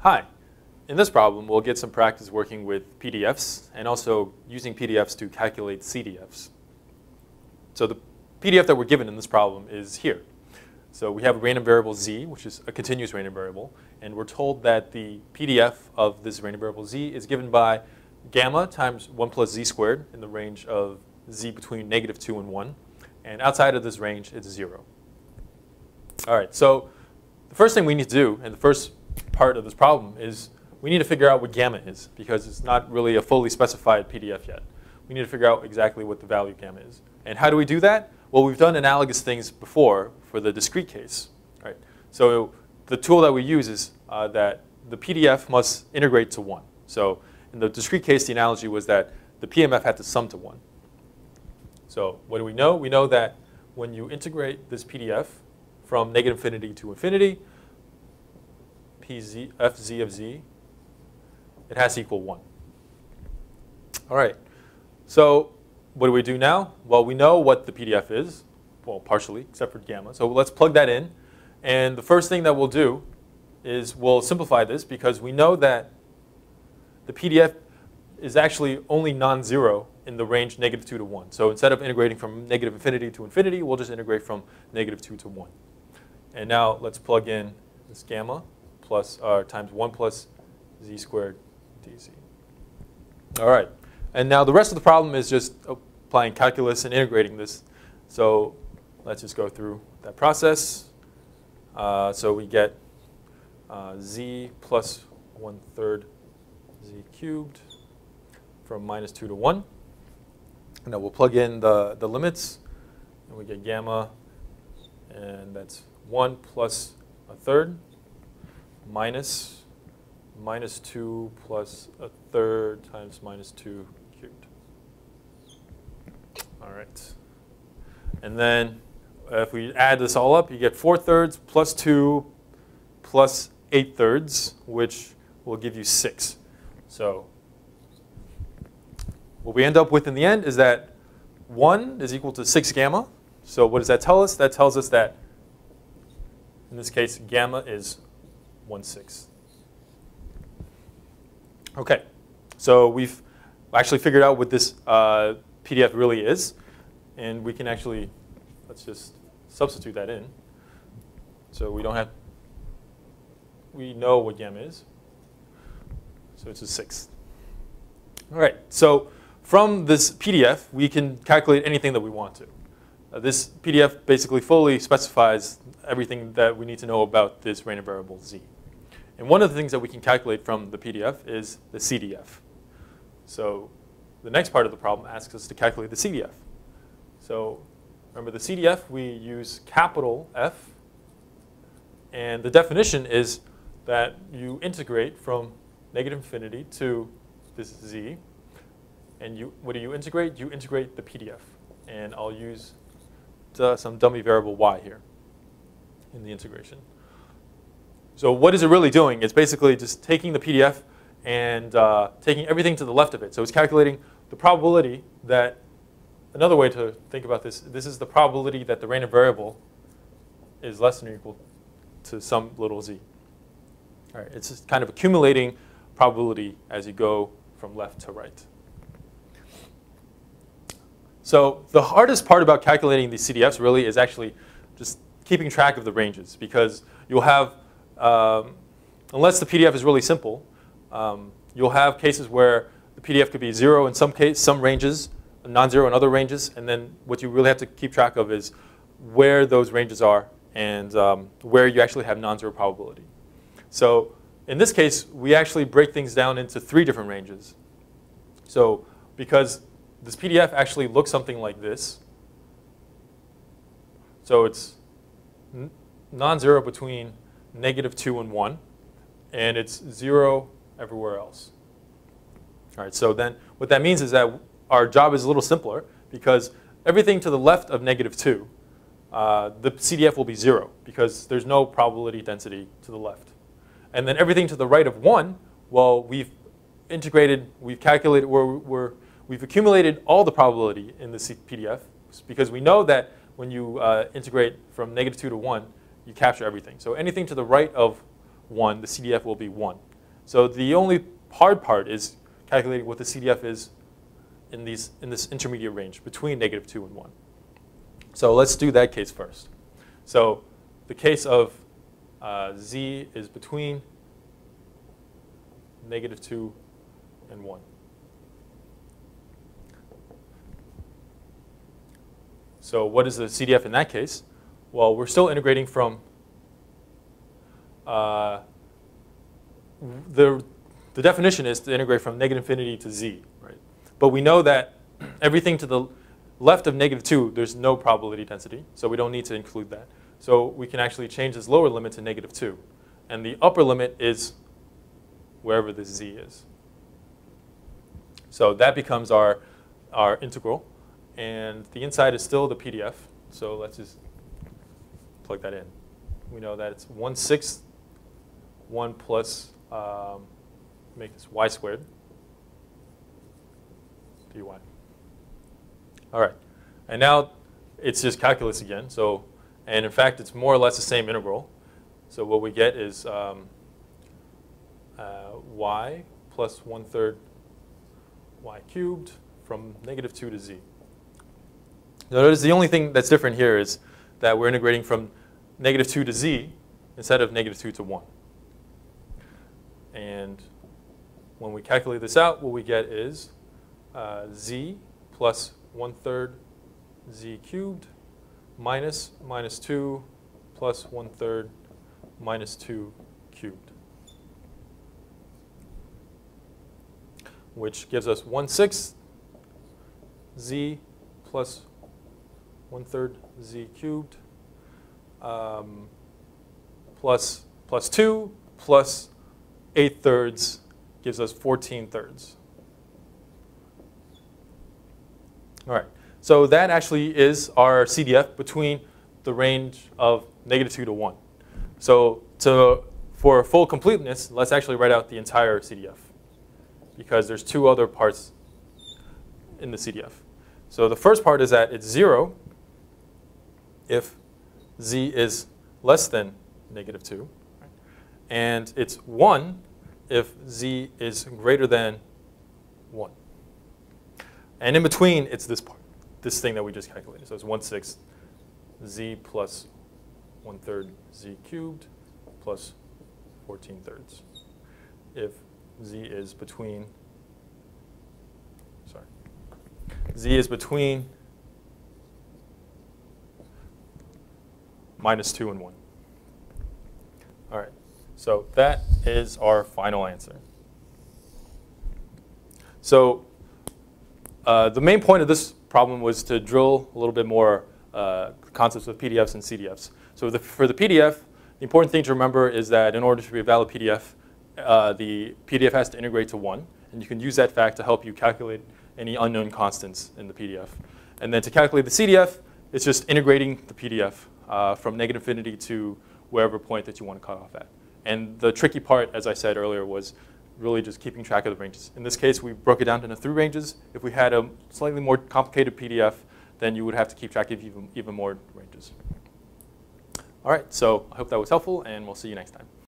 Hi. In this problem, we'll get some practice working with PDFs and also using PDFs to calculate CDFs. So the PDF that we're given in this problem is here. So we have a random variable z, which is a continuous random variable, and we're told that the PDF of this random variable z is given by gamma times 1 plus z squared in the range of z between -2 and 1. And outside of this range, it's 0. All right, so the first thing we need to do, and the first part of this problem, is we need to figure out what gamma is, because it's not really a fully specified PDF yet. We need to figure out exactly what the value of gamma is. And how do we do that? Well, we've done analogous things before for the discrete case. Right? So the tool that we use is that the PDF must integrate to 1. So in the discrete case, the analogy was that the PMF had to sum to 1. So what do we know? We know that when you integrate this PDF from -infinity to infinity, fz of z, it has to equal 1. All right. So what do we do now? Well, we know what the PDF is, well, partially, except for gamma. So let's plug that in. And the first thing that we'll do is we'll simplify this, because we know that the PDF is actually only non-zero in the range -2 to 1. So instead of integrating from -infinity to infinity, we'll just integrate from -2 to 1. And now let's plug in this gamma plus times 1 plus z squared dz. All right. And now the rest of the problem is just applying calculus and integrating this. So let's just go through that process. So we get z plus 1/3 z cubed from -2 to 1. And then we'll plug in the limits, and we get gamma, and that's 1 plus 1/3 minus -2 plus 1/3 times -2 cubed. All right. And then if we add this all up, you get 4/3 plus 2 plus 8/3, which will give you 6. So what we end up with in the end is that 1 is equal to 6 gamma. So what does that tell us? That tells us that, in this case, gamma is 1/6. OK, so we've actually figured out what this PDF really is. And we can actually, let's just substitute that in. So we don't have, we know what gamma is. So it's a 6. All right, so from this PDF, we can calculate anything that we want to. This PDF basically fully specifies everything that we need to know about this random variable z. And one of the things that we can calculate from the PDF is the CDF. So the next part of the problem asks us to calculate the CDF. So remember, the CDF, we use capital F. And the definition is that you integrate from -infinity to this z. And what do you integrate? You integrate the PDF. And I'll use some dummy variable y here in the integration. So what is it really doing? It's basically just taking the PDF and taking everything to the left of it. So it's calculating the probability that, another way to think about this, this is the probability that the random variable is less than or equal to some little z. All right, it's just kind of accumulating probability as you go from left to right. So the hardest part about calculating these CDFs really is actually just keeping track of the ranges, because you'll have, unless the PDF is really simple, you'll have cases where the PDF could be 0 in some ranges, non-zero in other ranges, and then what you really have to keep track of is where those ranges are and where you actually have non-zero probability. So in this case, we actually break things down into 3 different ranges. So because this PDF actually looks something like this. So it's non-zero between -2 and 1, and it's 0 everywhere else. All right, so then what that means is that our job is a little simpler, because everything to the left of -2, the CDF will be 0, because there's no probability density to the left. And then everything to the right of 1, well, we've integrated, we've calculated, we've accumulated all the probability in the PDF, because we know that when you integrate from -2 to 1, you capture everything. So anything to the right of 1, the CDF will be 1. So the only hard part is calculating what the CDF is in this intermediate range between -2 and 1. So let's do that case first. So the case of z is between -2 and 1. So what is the CDF in that case? Well, we're still integrating from the definition is to integrate from -infinity to z, right? But we know that everything to the left of -2, there's no probability density, so we don't need to include that. So we can actually change this lower limit to -2. And the upper limit is wherever this z is. So that becomes our integral. And the inside is still the PDF. So let's just plug that in. We know that it's 1/6, 1 plus, make this y squared, dy. All right. And now it's just calculus again. So, and in fact, it's more or less the same integral. So what we get is y plus 1/3 y cubed from -2 to z. Notice the only thing that's different here is that we're integrating from -2 to z instead of -2 to 1. And when we calculate this out, what we get is z plus 1/3 z cubed minus -2 plus 1/3 minus 2 cubed, which gives us 1/6 z plus 1/3 z cubed plus 2 plus 8/3 gives us 14/3. All right, so that actually is our CDF between the range of -2 to 1. So for full completeness, let's actually write out the entire CDF because there's two other parts in the CDF. So the first part is that it's 0 if z is less than -2, and it's 1 if z is greater than 1. And in between, it's this part, this thing that we just calculated. So it's 1/6 z plus 1/3 z cubed plus 14/3 if z is between, z is between -2 and 1. All right, so that is our final answer. So the main point of this problem was to drill a little bit more concepts of PDFs and CDFs. So for the PDF, the important thing to remember is that in order to be a valid PDF, the PDF has to integrate to 1. And you can use that fact to help you calculate any unknown constants in the PDF. And then to calculate the CDF, it's just integrating the PDF from -infinity to wherever point that you want to cut off at. And the tricky part, as I said earlier, was really just keeping track of the ranges. In this case, we broke it down into 3 ranges. If we had a slightly more complicated PDF, then you would have to keep track of even more ranges. All right, so I hope that was helpful, and we'll see you next time.